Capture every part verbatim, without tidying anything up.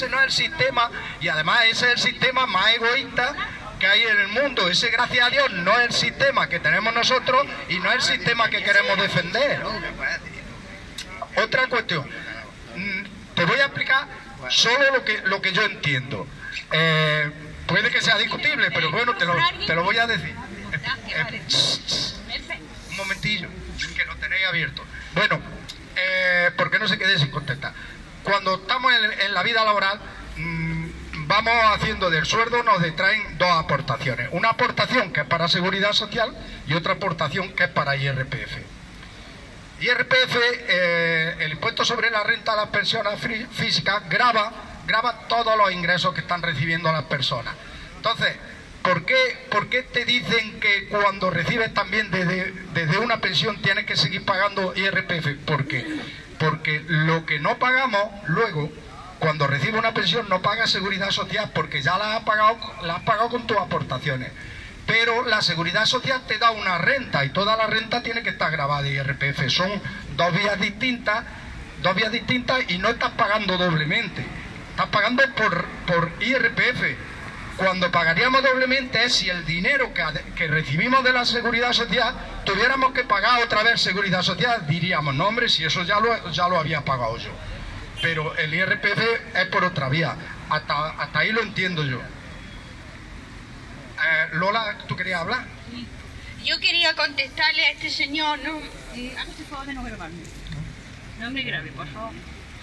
ese no es el sistema, y además ese es el sistema más egoísta que hay en el mundo. Ese, gracias a Dios, no es el sistema que tenemos nosotros y no es el sistema que queremos defender. Otra cuestión, te voy a explicar solo lo que, lo que yo entiendo. Eh, puede que sea discutible, pero bueno, te lo, te lo voy a decir. Eh, un momentillo, que lo tenéis abierto. Bueno, eh, ¿por qué no se quede sin contestar? Cuando estamos en, en la vida laboral, mmm, vamos haciendo del sueldo, nos detraen dos aportaciones. Una aportación que es para Seguridad Social y otra aportación que es para I R P F. I R P F, eh, el impuesto sobre la renta de las personas físicas, grava, grava todos los ingresos que están recibiendo las personas. Entonces, ¿por qué, por qué te dicen que cuando recibes también desde, desde una pensión tienes que seguir pagando I R P F? Porque, porque lo que no pagamos luego, cuando recibe una pensión, no paga Seguridad Social porque ya la has pagado, la has pagado con tus aportaciones. Pero la Seguridad Social te da una renta y toda la renta tiene que estar grabada de I R P F. Son dos vías distintas, dos vías distintas y no estás pagando doblemente. Estás pagando por, por I R P F. Cuando pagaríamos doblemente es si el dinero que, que recibimos de la Seguridad Social tuviéramos que pagar otra vez Seguridad Social. Diríamos, no hombre, si eso ya lo, ya lo había pagado yo. Pero el I R P F es por otra vía. Hasta, hasta ahí lo entiendo yo. Eh, Lola, ¿tú querías hablar? Yo quería contestarle a este señor, no, eh, hágase el favor de no grabarme. No me grabe, por favor.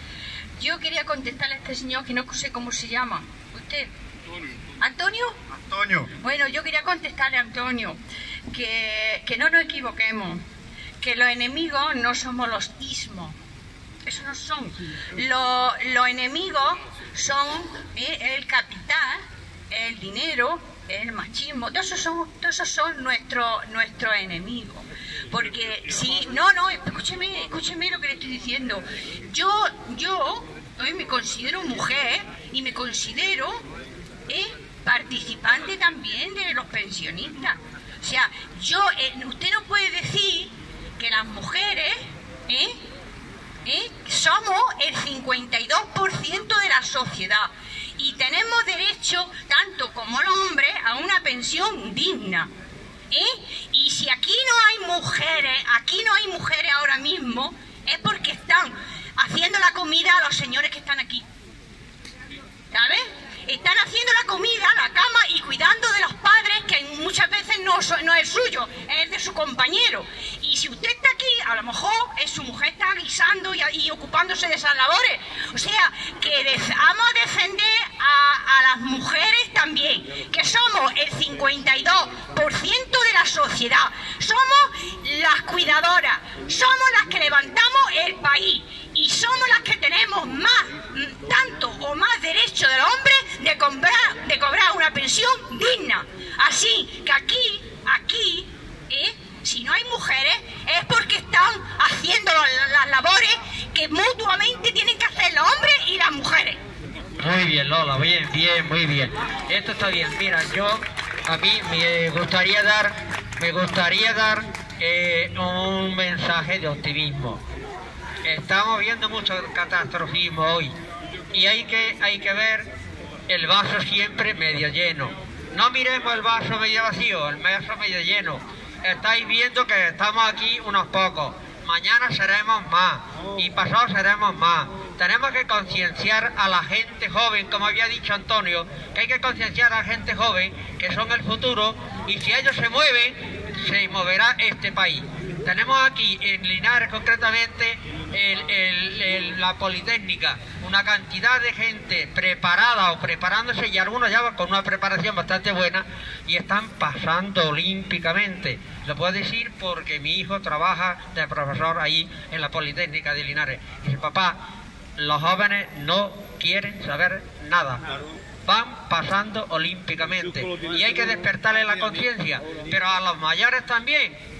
Yo quería contestarle a este señor que no sé cómo se llama. ¿Usted? ¿Antonio? Antonio. Bueno, yo quería contestarle a Antonio que, que no nos equivoquemos, que los enemigos no somos los ismos. Eso no son. Los, los enemigos son eh, el capital, el dinero, el machismo. Todos esos son, todos esos son nuestros nuestros enemigos. Porque si... No, no, escúcheme, escúcheme lo que le estoy diciendo. Yo, yo hoy me considero mujer y me considero eh, participante también de los pensionistas. O sea, yo, eh, usted no puede decir que las mujeres... ¿eh? ¿Eh? Somos el cincuenta y dos por ciento de la sociedad y tenemos derecho, tanto como los hombres, a una pensión digna. ¿Eh? Y si aquí no hay mujeres, aquí no hay mujeres ahora mismo, es porque están haciendo la comida a los señores que están aquí. ¿Sabes? Están haciendo la comida, la cama y cuidando de los padres que muchas veces no, no es suyo, es de su compañero. Y si usted está aquí, a lo mejor es su mujer está guisando y, y ocupándose de esas labores. O sea, que de, vamos a defender a, a las mujeres también, que somos el cincuenta y dos por ciento de la sociedad. Somos las cuidadoras, somos las que levantamos el país. Y somos las que tenemos más, tanto o más derecho del hombre de cobrar, de cobrar una pensión digna. Así que aquí, aquí, ¿eh? Si no hay mujeres es porque están haciendo las, las labores que mutuamente tienen que hacer los hombres y las mujeres. Muy bien, Lola, bien, bien, muy bien. Esto está bien. Mira, yo, a mí me gustaría dar, me gustaría dar eh, un mensaje de optimismo. Estamos viendo mucho catastrofismo hoy y hay que, hay que ver el vaso siempre medio lleno. No miremos el vaso medio vacío, el vaso medio lleno. Estáis viendo que estamos aquí unos pocos, mañana seremos más y pasado seremos más. Tenemos que concienciar a la gente joven, como había dicho Antonio, que hay que concienciar a la gente joven, que son el futuro, y si ellos se mueven, se moverá este país. Tenemos aquí en Linares concretamente el, el, el, la Politécnica, una cantidad de gente preparada o preparándose y algunos ya con una preparación bastante buena y están pasando olímpicamente. Lo puedo decir porque mi hijo trabaja de profesor ahí en la Politécnica de Linares. Dice, papá, los jóvenes no quieren saber nada. Van pasando olímpicamente y hay que despertarle la conciencia, pero a los mayores también.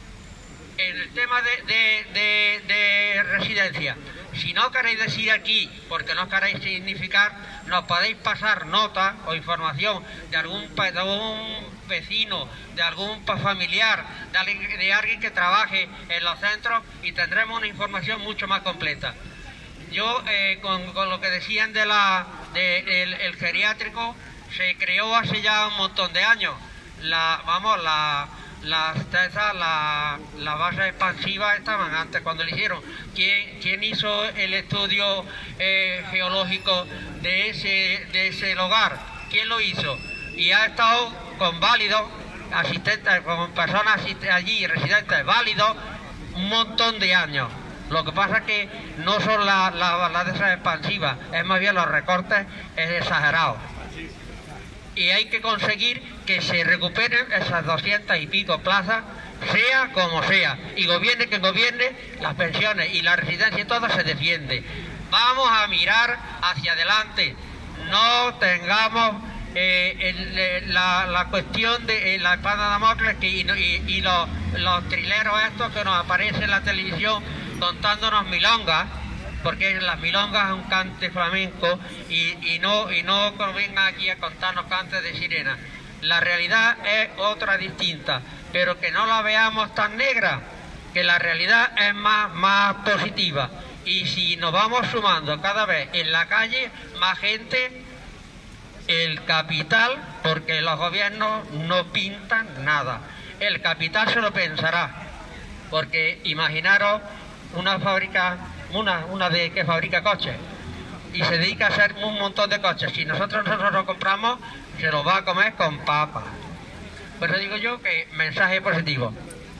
En el tema de, de, de, de residencia, si no queréis decir aquí, porque no queréis significar, nos podéis pasar nota o información de algún, de algún vecino, de algún familiar, de alguien, de alguien que trabaje en los centros y tendremos una información mucho más completa. yo eh, con, con lo que decían de la de, el, el geriátrico, se creó hace ya un montón de años. La, vamos, la la, esa, la, la base expansiva estaban antes cuando lo hicieron. ¿Quién, quién hizo el estudio eh, geológico de ese, de ese lugar? ¿Quién lo hizo? Y ha estado con válidos, asistentes, con personas allí, residentes válidos, un montón de años. Lo que pasa es que no son las la, la de esas expansivas, es más bien los recortes es exagerados. Y hay que conseguir que se recuperen esas doscientas y pico plazas, sea como sea, y gobierne quien gobierne, las pensiones y la residencia y todo se defiende. Vamos a mirar hacia adelante, no tengamos eh, el, la, la cuestión de eh, la espada de Damocles que, y, y, y los, los trileros estos que nos aparecen en la televisión contándonos milongas, porque las milongas es un cante flamenco y, y no y no vengan aquí a contarnos cantes de sirena. La realidad es otra distinta, pero que no la veamos tan negra, que la realidad es más, más positiva. Y si nos vamos sumando cada vez en la calle, más gente, el capital, porque los gobiernos no pintan nada, el capital se lo pensará, porque imaginaros una fábrica, una, una de que fabrica coches y se dedica a hacer un montón de coches. Si nosotros nosotros lo compramos, se lo va a comer con papa. Por eso digo yo que mensaje positivo.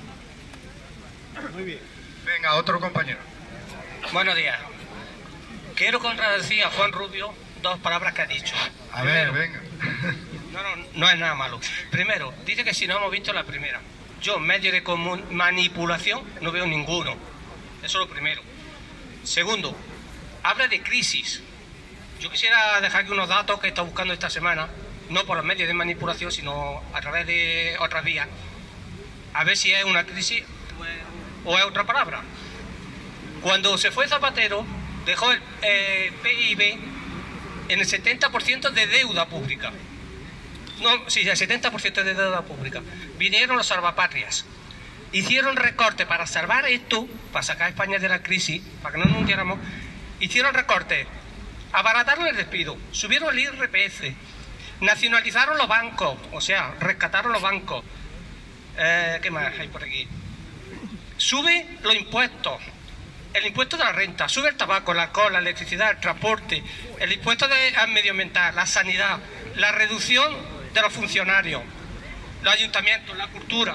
Muy bien. Venga, otro compañero. Buenos días. Quiero contradecir a Juan Rubio dos palabras que ha dicho. A Primero, ver, venga. No, no, no es nada malo. Primero, dice que si no hemos visto la primera. Yo, medio de manipulación, no veo ninguno. Eso es lo primero. Segundo, habla de crisis. Yo quisiera dejar aquí unos datos que he estado buscando esta semana, no por los medios de manipulación, sino a través de otras vías, a ver si es una crisis o es otra palabra. Cuando se fue Zapatero, dejó el eh, P I B en el setenta por ciento de deuda pública. No, sí, el setenta por ciento de deuda pública. Vinieron los salvapatrias. Hicieron recortes para salvar esto, para sacar a España de la crisis, para que no nos hundiéramos. Hicieron recortes, abarataron el despido, subieron el I R P F, nacionalizaron los bancos, o sea, rescataron los bancos. Eh, ¿Qué más hay por aquí? Sube los impuestos, el impuesto de la renta, sube el tabaco, el alcohol, la electricidad, el transporte, el impuesto de, al medioambiental, la sanidad, la reducción de los funcionarios, los ayuntamientos, la cultura.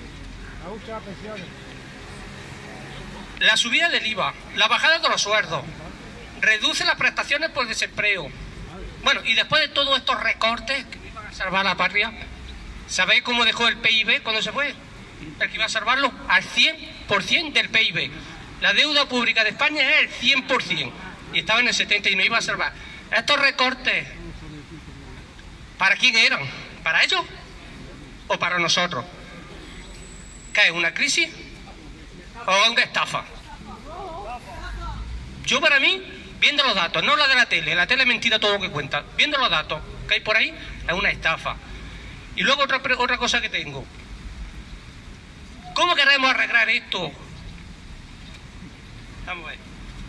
La subida del I V A, la bajada de los sueldos, reduce las prestaciones por desempleo. Bueno, y después de todos estos recortes que iban a salvar a la patria, ¿sabéis cómo dejó el P I B cuando se fue? El que iba a salvarlo al cien por ciento del P I B. La deuda pública de España es el cien por ciento y estaba en el setenta por ciento y no iba a salvar. Estos recortes, ¿para quién eran? ¿Para ellos o para nosotros? ¿Qué es, una crisis o una estafa? Yo, para mí, viendo los datos, no la de la tele, la tele es mentira todo lo que cuenta, viendo los datos que hay por ahí, es una estafa. Y luego otra, otra cosa que tengo. ¿Cómo queremos arreglar esto? Vamos a ver.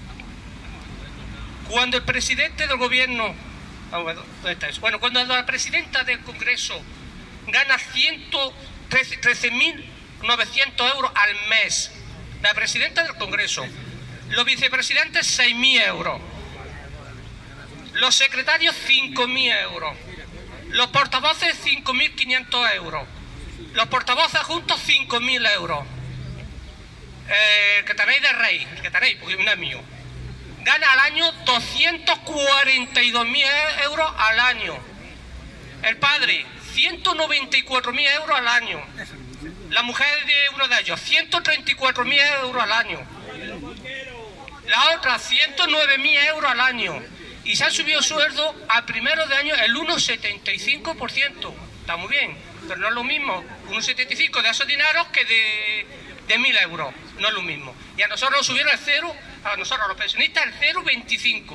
Cuando el presidente del gobierno, vamos a ver, ¿dónde está eso? Bueno, cuando la presidenta del Congreso gana ciento trece mil novecientos euros al mes, la presidenta del Congreso, los vicepresidentes seis mil euros, los secretarios cinco mil euros, los portavoces cinco mil quinientos euros, los portavoces adjuntos cinco mil euros, eh, el que tenéis de rey, el que tenéis, porque no es mío, gana al año doscientos cuarenta y dos mil euros al año, el padre ciento noventa y cuatro mil euros al año, la mujer de uno de ellos ciento treinta y cuatro mil euros al año, la otra ciento nueve mil euros al año, y se ha subido el sueldo al primero de año el uno coma setenta y cinco por ciento. Está muy bien, pero no es lo mismo uno coma setenta y cinco por ciento de esos dineros que de, de mil euros, no es lo mismo. Y a nosotros nos subieron el cero, a nosotros los pensionistas el cero coma veinticinco.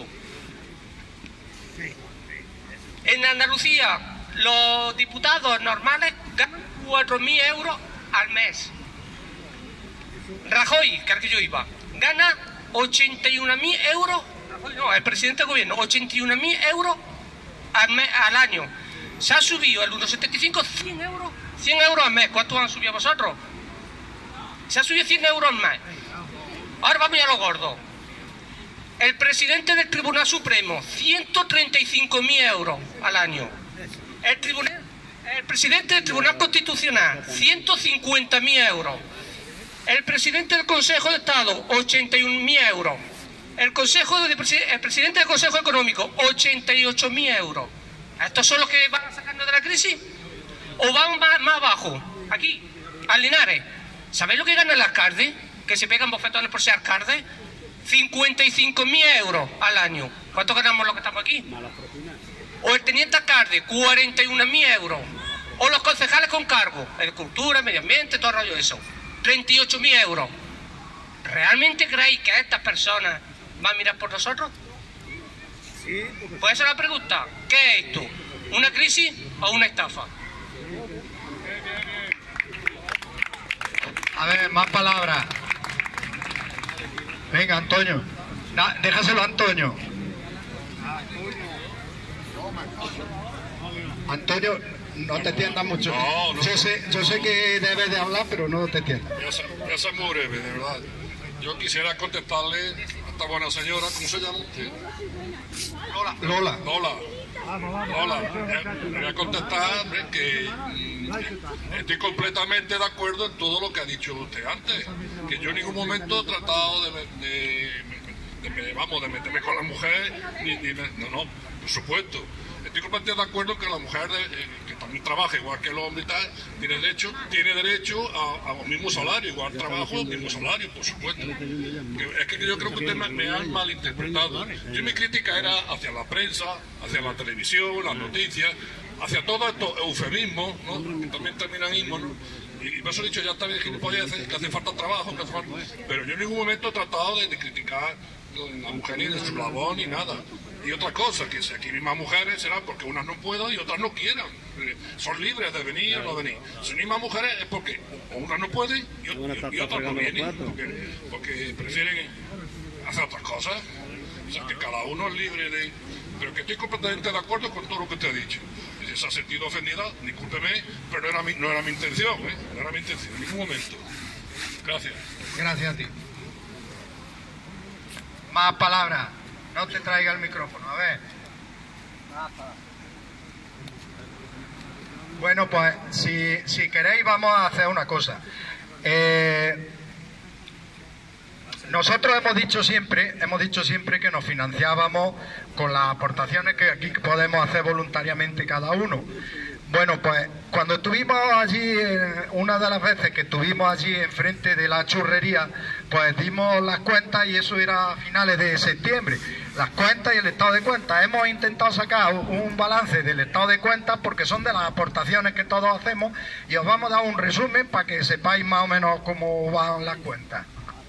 En Andalucía los diputados normales ganan cuatro mil euros al mes. Rajoy, que al que yo iba, gana ochenta y un mil euros No, el presidente del gobierno, ochenta y un mil euros al, mes, al año. Se ha subido el uno coma setenta y cinco, cien euros. cien euros al mes. ¿Cuánto han subido vosotros? Se ha subido cien euros al mes. Ahora vamos a lo gordo. El presidente del Tribunal Supremo, ciento treinta y cinco mil euros al año. El, tribunal, el presidente del Tribunal Constitucional, ciento cincuenta mil euros. El presidente del Consejo de Estado, ochenta y un mil euros. El, Consejo de, el presidente del Consejo Económico, ochenta y ocho mil euros. ¿Estos son los que van sacando de la crisis? ¿O van más, más abajo? Aquí, al Linares. ¿Sabéis lo que gana el alcalde? Que se pegan bofetones por ser alcalde. cincuenta y cinco mil euros al año. ¿Cuánto ganamos los que estamos aquí? O el teniente alcalde, cuarenta y un mil euros. O los concejales con cargo, agricultura, medio ambiente, todo el rollo de eso, treinta y ocho mil euros. ¿Realmente creéis que estas personas van a mirar por nosotros? Pues esa es la pregunta. ¿Qué es esto? ¿Una crisis o una estafa? A ver, más palabras. Venga, Antonio. Da, déjaselo a Antonio. Antonio, no te tiendas mucho. No, no. Yo sé, yo sé que debes de hablar, pero no te tiendas. Voy a ser, voy a ser muy breve, de verdad. Yo quisiera contestarle a esta buena señora, ¿cómo se llama usted? Lola. Lola. Lola. Lola. Le voy a contestar hombre, que mm, estoy completamente de acuerdo en todo lo que ha dicho usted antes. Que yo en ningún momento he tratado de, de, de, de, vamos, de meterme con la mujer, ni, ni, no, no, por supuesto. Estoy completamente de acuerdo que la mujer, eh, que también trabaja igual que el hombre y tal, tiene derecho, tiene derecho a, a un mismo salario, igual trabajo, mismo salario, por supuesto. Que, es que yo creo que usted me, me han malinterpretado. Yo mi crítica era hacia la prensa, hacia la televisión, las noticias, hacia todo esto eufemismos, ¿no? Que también terminan ismos, ¿no? Y, y por eso he dicho, ya está bien gilipolleces, que hace falta trabajo, que hace falta... pero yo en ningún momento he tratado de, de criticar a la mujer ni de su labor ni nada. Y otra cosa, que si aquí mismas mujeres será porque unas no puedan y otras no quieran. Son libres de venir o no venir. Si mismas mujeres es porque o unas no pueden y, y, y otras no vienen, porque, porque prefieren hacer otras cosas. O sea, que cada uno es libre de... Pero que estoy completamente de acuerdo con todo lo que te ha dicho. Y si se ha sentido ofendida, discúlpeme, pero no era mi, no era mi intención, ¿eh? No era mi intención, en ningún momento. Gracias. Gracias a ti. Más palabras. No te traiga el micrófono, a ver. Bueno, pues si, si queréis vamos a hacer una cosa. Eh, nosotros hemos dicho siempre, hemos dicho siempre que nos financiábamos con las aportaciones que aquí podemos hacer voluntariamente cada uno. Bueno, pues cuando estuvimos allí, una de las veces que estuvimos allí enfrente de la churrería, pues dimos las cuentas y eso era a finales de septiembre. Las cuentas y el estado de cuentas. Hemos intentado sacar un balance del estado de cuentas porque son de las aportaciones que todos hacemos y os vamos a dar un resumen para que sepáis más o menos cómo van las cuentas.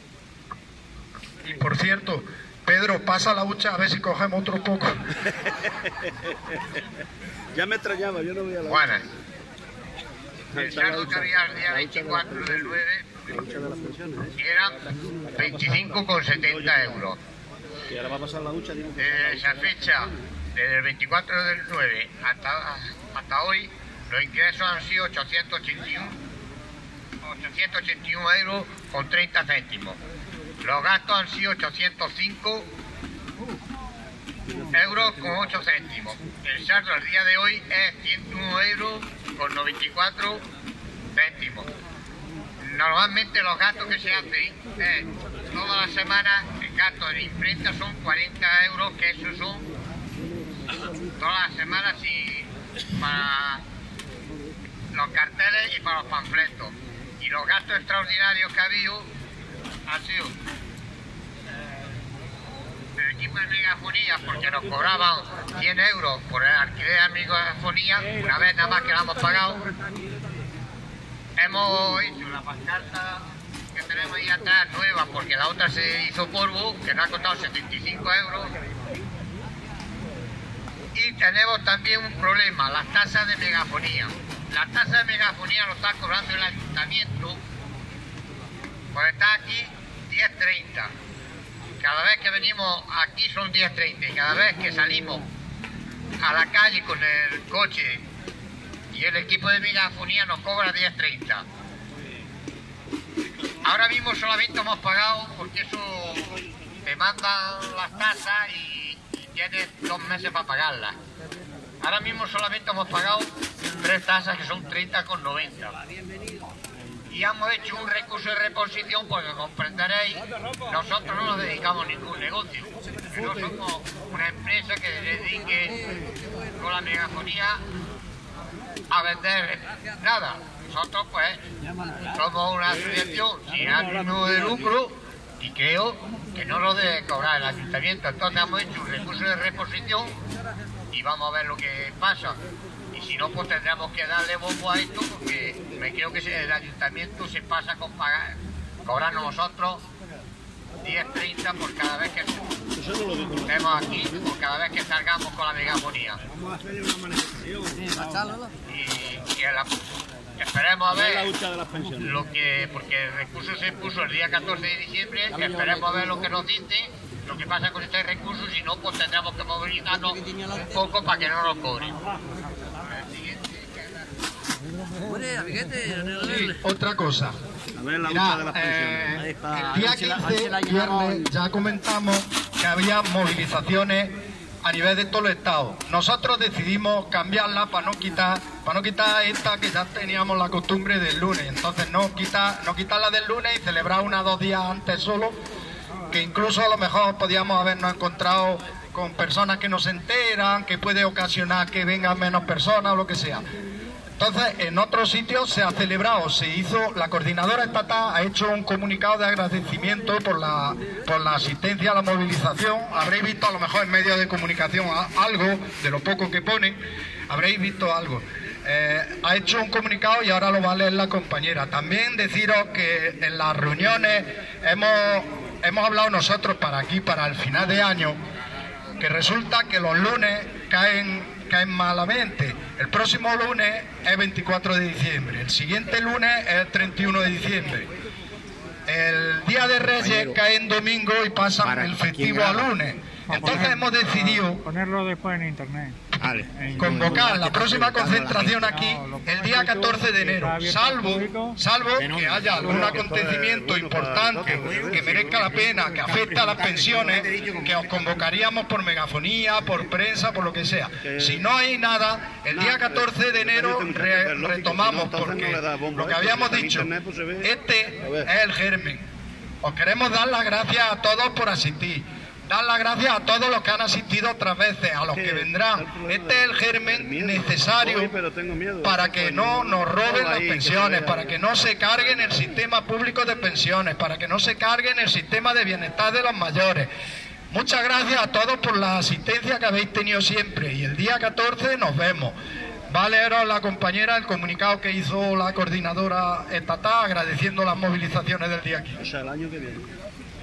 Y por cierto, Pedro, pasa la hucha a ver si cogemos otro poco. Ya me extrañaba, yo no voy a la... Bueno. El saldo que había el día veinticuatro del nueve eran veinticinco con setenta euros. Y ahora va a pasar la ducha. Desde esa fecha, desde el veinticuatro del nueve hasta, hasta hoy, los ingresos han sido ochocientos ochenta y uno euros con treinta céntimos. Los gastos han sido ochocientos cinco euros con ocho céntimos. El saldo al día de hoy es ciento uno euros con noventa y cuatro céntimos. Normalmente los gastos que se hacen es todas las semanas, el gasto de imprenta son cuarenta euros, que esos son todas las semanas y para los carteles y para los panfletos. Y los gastos extraordinarios que ha habido han sido el equipo de megafonía, porque nos cobraban cien euros por el alquiler de megafonía, una vez nada más que la hemos pagado. Hemos hecho la pancarta que tenemos ahí atrás nueva, porque la otra se hizo polvo, que nos ha costado setenta y cinco euros. Y tenemos también un problema, las tasas de megafonía. Las tasas de megafonía lo está cobrando el ayuntamiento, pues está aquí diez treinta, que cada vez que venimos aquí son diez treinta y cada vez que salimos a la calle con el coche y el equipo de megafonía nos cobra diez treinta. Ahora mismo solamente hemos pagado porque eso te mandan las tasas y, y tienes dos meses para pagarlas. Ahora mismo solamente hemos pagado tres tasas que son treinta con noventa. Y hemos hecho un recurso de reposición porque comprenderéis, nosotros no nos dedicamos a ningún negocio. Que no somos una empresa que se dedique con la megafonía a vender nada. Nosotros pues somos una asociación sin ánimo de lucro y creo que no lo debe cobrar el ayuntamiento. Entonces hemos hecho un recurso de reposición y vamos a ver lo que pasa. Y si no, pues tendremos que darle bombo a esto porque me creo que el ayuntamiento se pasa con pagar, cobrarnos nosotros diez treinta por cada vez que estemos aquí, por cada vez que salgamos con la megafonía. Vamos a hacer una manifestación. Y, y la, esperemos a ver lo que, porque el recurso se puso el día catorce de diciembre, esperemos a ver lo que nos dice, lo que pasa con este recurso, si no, pues tendremos que movilizarnos un poco para que no nos cobren. Sí, otra cosa. Mirá, eh, el día quince, viernes, ya comentamos que había movilizaciones a nivel de todo el estado. Nosotros decidimos cambiarla para no quitar, para no quitar esta que ya teníamos la costumbre del lunes. Entonces no quitar, no quitarla del lunes y celebrar una o dos días antes solo, que incluso a lo mejor podíamos habernos encontrado con personas que no se enteran, que puede ocasionar que vengan menos personas o lo que sea. Entonces, en otros sitios se ha celebrado, se hizo, la coordinadora estatal ha hecho un comunicado de agradecimiento por la, por la asistencia a la movilización. Habréis visto a lo mejor en medios de comunicación algo, de lo poco que ponen, habréis visto algo. Eh, ha hecho un comunicado y ahora lo va a leer la compañera. También deciros que en las reuniones hemos, hemos hablado nosotros para aquí, para el final de año, que resulta que los lunes caen... caen malamente. El próximo lunes es veinticuatro de diciembre, el siguiente lunes es el treinta y uno de diciembre. El Día de Reyes cae en domingo y pasa el festivo a lunes. Entonces hemos decidido ponerlo después en internet. Convocar la próxima concentración aquí el día catorce de enero, salvo, salvo que haya algún acontecimiento importante que merezca la pena, que afecte a las pensiones, que os convocaríamos por megafonía, por prensa, por lo que sea. Si no hay nada, el día catorce de enero re, retomamos, porque lo que habíamos dicho, este es el germen. Os queremos dar las gracias a todos por asistir. Dar las gracias a todos los que han asistido otras veces, a los que vendrán. Este es el germen necesario para que no nos roben las pensiones, para que no se carguen el sistema público de pensiones, para que no se carguen el sistema de bienestar de los mayores. Muchas gracias a todos por la asistencia que habéis tenido siempre y el día catorce nos vemos. Va a leeros la compañera el comunicado que hizo la coordinadora estatal agradeciendo las movilizaciones del día quince. O sea, el año que viene.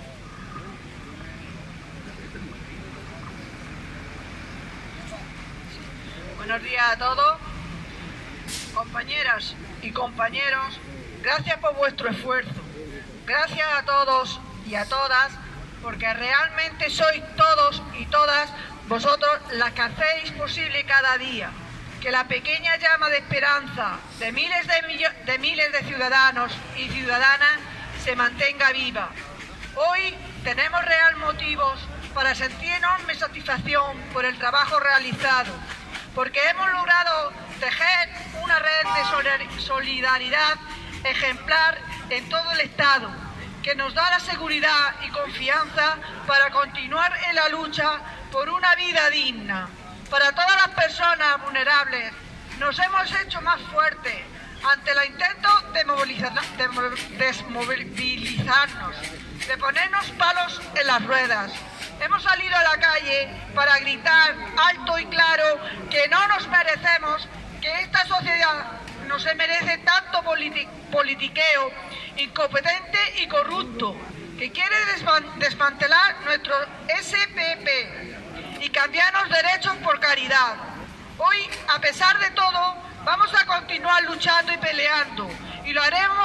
Buenos días a todos, compañeras y compañeros, gracias por vuestro esfuerzo, gracias a todos y a todas, porque realmente sois todos y todas vosotros las que hacéis posible cada día que la pequeña llama de esperanza de miles de, de miles de ciudadanos y ciudadanas se mantenga viva. Hoy tenemos real motivos para sentir enorme satisfacción por el trabajo realizado, porque hemos logrado tejer una red de solidaridad ejemplar en todo el Estado, que nos da la seguridad y confianza para continuar en la lucha por una vida digna. Para todas las personas vulnerables, nos hemos hecho más fuertes ante el intento de, movilizar, de desmovilizarnos, de ponernos palos en las ruedas. Hemos salido a la calle para gritar alto y claro que no nos merecemos, que esta sociedad no se merece tanto politi politiqueo incompetente y corrupto, que quiere desmantelar nuestro S P P y cambiarnos derechos por caridad. Hoy, a pesar de todo, vamos a continuar luchando y peleando, y lo haremos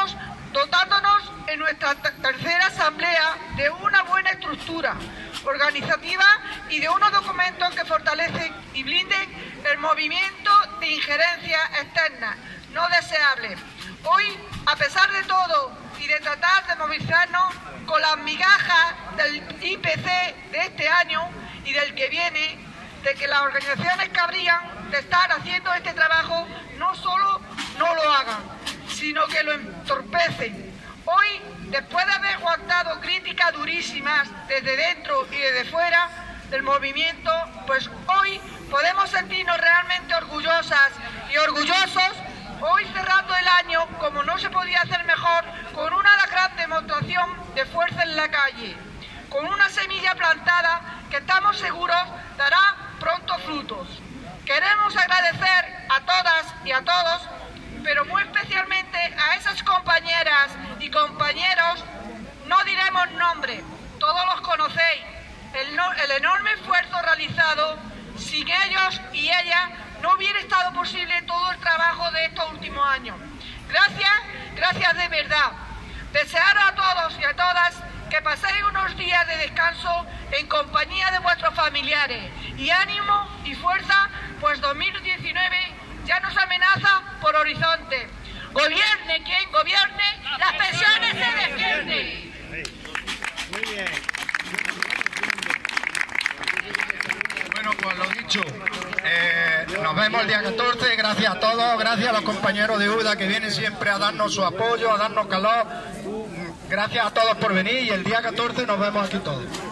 dotándonos en nuestra tercera asamblea de una buena estructura organizativa y de unos documentos que fortalecen y blinden el movimiento de injerencia externa no deseable. Hoy, a pesar de todo y de tratar de movilizarnos con las migajas del I P C de este año y del que viene, de que las organizaciones que habrían de estar haciendo este trabajo no solo no lo hagan, sino que lo entorpecen. Hoy, después de haber aguantado críticas durísimas desde dentro y desde fuera del movimiento, pues hoy podemos sentirnos realmente orgullosas y orgullosos, hoy cerrando el año, como no se podía hacer mejor, con una gran demostración de fuerza en la calle, con una semilla plantada que estamos seguros dará pronto frutos. Queremos agradecer a todas y a todos, pero muy especialmente a esas compañeras y compañeros, no diremos nombre, todos los conocéis, el, no, el enorme esfuerzo realizado. Sin ellos y ellas no hubiera estado posible todo el trabajo de estos últimos años. Gracias, gracias de verdad. Desearos a todos y a todas que paséis unos días de descanso en compañía de vuestros familiares. Y ánimo y fuerza, pues dos mil diecinueve ya nos amenaza por horizonte. Gobierne quien gobierne, las pensiones se defienden. Muy bien. Bueno, pues lo dicho, eh, nos vemos el día catorce, gracias a todos, gracias a los compañeros de U D A que vienen siempre a darnos su apoyo, a darnos calor, gracias a todos por venir y el día catorce nos vemos aquí todos.